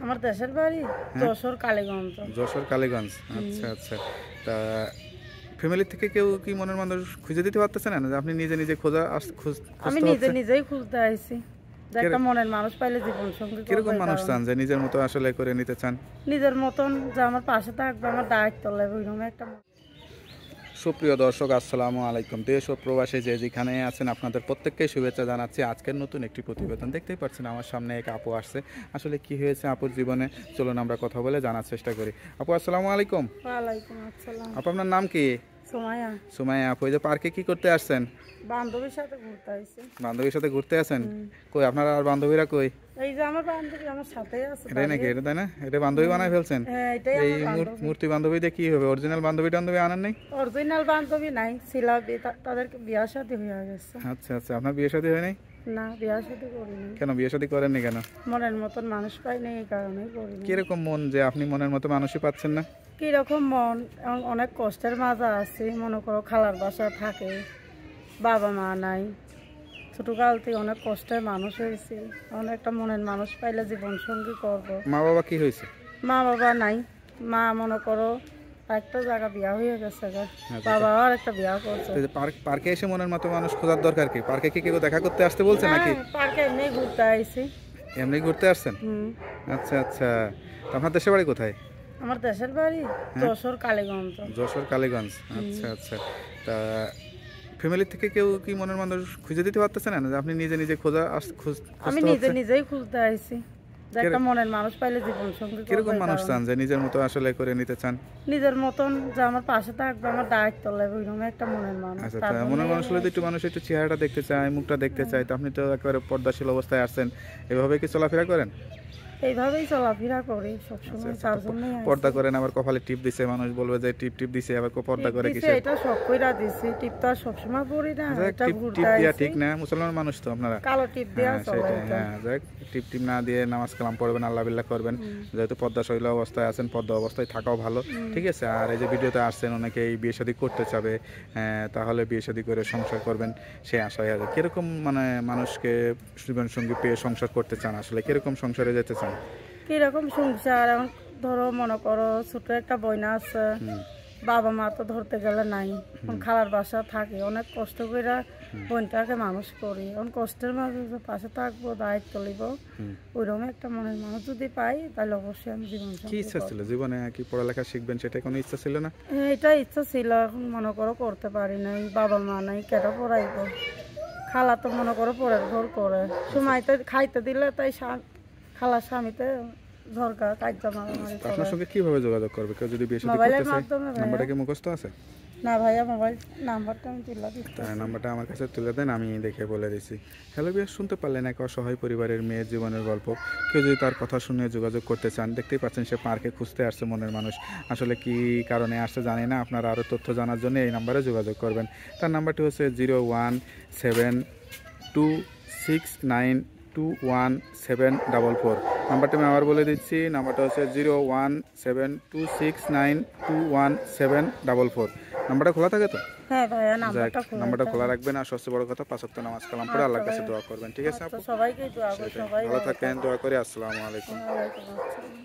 আমার দেশের বাড়ি যশোর কালীগঞ্জ। যশোর কালীগঞ্জ, আচ্ছা আচ্ছা। তা ফ্যামিলি থেকে কেউ কি মনের মানুষ খুঁজে দিতে পারতেছে না, যে আপনি নিজে নিজে আমি নিজেই খুঁজতে আইছি, যে একটা মনের মানুষ পাইলে জীবন সঙ্গী। কিরকম মানুষ চান যে নিজের মতো আসলে করে নিতে চান? নিজের মতন, যে আমার পাশে থাকবে, আমার দায়িত্ব লাগবে, ওইরকম একটা। সুপ্রিয় দর্শক, আসসালামু আলাইকুম। দেশ ও প্রবাসে যে যেখানে আছেন আপনাদের প্রত্যেককে শুভেচ্ছা জানাচ্ছি। আজকের নতুন একটি প্রতিবেদন দেখতেই পাচ্ছেন, আমার সামনে এক আপু আসছে। আসলে কি হয়েছে আপুর জীবনে, চলুন আমরা কথা বলে জানার চেষ্টা করি। আপু আসসালামু আলাইকুম। ওয়ালাইকুম আসসালাম। আপু আপনার নাম কি? সুমাইয়া। সুমাইয়া আপু, এই যে পার্কে কি করতে আসছেন? বান্ধবীর সাথে ঘুরতে আইছি। বান্ধবীর সাথে ঘুরতে আছেন? কই আপনার আর বান্ধবীরা কই? এই যে আমার বান্ধবী আমার সাথেই আছে। এটাই নাকি? এটা তাই না? এটা বান্ধবী বানায় ফেলছেন? এই মূর্তি বান্ধবী দিয়ে কি হবে? অরিজিনাল বান্ধবী টান্ধবী আনেন নাই? অরিজিনাল বান্ধবী নাই, ছিল, তাদেরকে বিয়া শাদী হয়ে গেছে। আচ্ছা আচ্ছা, আপনার বিয়ে শাদী হয় নাই? না, বিয়া শাদী করিনি। কেন বিয়ে শাদী করেননি কেন? মনের মতন মানুষ পাইনি, এই কারণেই করিনি। কিরকম মন যে আপনি মনের মতো মানুষই পাচ্ছেন না? কিরকম মন, অনেক কষ্টের মাঝে আছি। মনে করো খালার বাসা থাকে, বাবা মা নাই, ছোটকাল থেকে অনেক কষ্টের মানুষ হয়েছি। অনেকটা মনের মানুষ পাইলে জীবন সঙ্গী করবো। মা বাবা কি হয়েছে? মা বাবা নাই, মা মনে করো একটা জায়গা বিয়া হয়ে গেছে, বাবা আর একটা বিয়া করছে। পার্কে এসে মনের মতো মানুষ খোঁজার দরকার কি? পার্কে কি কেউ দেখা করতে আসতে বলছে নাকি? পার্কে এমনি ঘুরতে আইছি। এমনি ঘুরতে আসছেন? আচ্ছা আচ্ছা। আপনার দেশের বাড়ি কোথায়? আমার দেশের বাড়ি যশোর কালীগঞ্জ। যশোর কালীগঞ্জ, আচ্ছা আচ্ছা। তা ফ্যামিলি থেকে কেউ কি মনের মানুষ খুঁজে দিতে পারতেছে না, যে আপনি নিজে নিজে আমি নিজেই খুঁজতে আইছি, যে একটা মনের মানুষ পাইলে জীবন সঙ্গী। কিরকম মানুষ চান যে নিজের মতো আসলে করে নিতে চান? নিজের মতন, যে আমার পাশে থাকবে, আমার দায়িত্ব লাগবে, ওইরকম একটা মনের মানুষ। আচ্ছা, মনের মানুষ হলে তো একটু মানুষ একটু চেহারাটা দেখতে চায়, মুখটা দেখতে চায়। তো আপনি তো একেবারে পর্দাশীল অবস্থায় আসছেন, এভাবে কি চলাফেরা করেন? এইভাবেই চলাফেরা করি সবসময়। তার জন্য পর্দা করেন, আবার কপালে টিপ দিছে, মানুষ বলবে যে টিপ দিছে, আবার পর্দা করে কিসে? এটা সব কইরা দিছি, টিপ তো আর সবসময় পরি না। এটা টিপ দেয়া ঠিক না, মুসলমান মানুষ তো আপনারা। কালো টিপ দেয়া চলে। হ্যাঁ, যাক, টিপ না দিয়ে নামাজ কালাম পড়বেন, আল্লাহ বিল্লাহ করবেন। যেহেতু পর্দাশীল অবস্থায় আছেন, পর্দা অবস্থায় থাকাও ভালো, ঠিক আছে। আর এই যে ভিডিওতে আসছেন, অনেকে এই বিয়ে শাদী করতে চাবে, তাহলে বিয়ে শাদী করে সংসার করবেন সেই আশায় আছে। কিরকম মানে মানুষকে জীবন সঙ্গী পেয়ে সংসার করতে চান? আসলে কিরকম সংসারে যেতে চান? কিরকম সংসার, এখন ধরো মনে করো ছোট একটা বইনা আছে, বাবা মা তো ধরতে গেলে নাই, খালার বাসা থাকে, অনেক কষ্ট করে বোনটাকে মানুষ করি। এখন কষ্টের মাঝে পাশে থাকবো, দায়িত্ব নিব, ওইরকম একটা মনের মানুষ যদি পাই, তাহলে অবশ্যই আমি জীবন। কি ইচ্ছা ছিল জীবনে? কি পড়ালেখা শিখবেন, সেটা কোনো ইচ্ছা ছিল না? এটা ইচ্ছা ছিল, এখন মনে করো করতে পারি নাই, বাবা মা নাই, কেটা পড়াইব। খালা তো মনে করো পরের ঘর করে, সময়তে খাইতে দিলে তাই খালার স্বামীতে ঝরকা কাজটা মারামারি করে। আপনার সঙ্গে কিভাবে যোগাযোগ করবে কেউ যদি বিয়ে শাদী করতে মোবাইলের চায়? মাধ্যমে। নাম্বারটা কি মুখস্থ আছে? না ভাইয়া, মোবাইল নাম্বারটা আমি তুলে দিচ্ছি। নাম্বারটা আমার কাছে তুলে দেন, আমি দেখে বলে দিচ্ছি। হ্যালো বিয়ার, শুনতে পারলেন এক অসহায় পরিবারের মেয়ের জীবনের গল্প। কেউ যদি তার কথা শুনে যোগাযোগ করতে চান, দেখতেই পাচ্ছেন সে পার্কে খুঁজতে আসছে মনের মানুষ। আসলে কি কারণে আসছে জানি না, আপনারা আরও তথ্য জানার জন্য এই নাম্বারে যোগাযোগ করবেন। তার নাম্বারটি হচ্ছে 01726921744। নাম্বারটা আমি আবার বলে দিচ্ছি, নাম্বারটা হচ্ছে 01726921744। নাম্বারটা খোলা থাকে তো? হ্যাঁ ভাইয়া, নাম্বারটা খোলা রাখবেন। আর সবচেয়ে বড় কথা, 5 ওয়াক্ত নামাজ কালাম পড়ে আল্লাহর কাছে দোয়া করবেন, ঠিক আছে? সবাইকে দোয়া করবেন, সবাই ভালো থাকেন, দোয়া করি। আসসালামু আলাইকুম।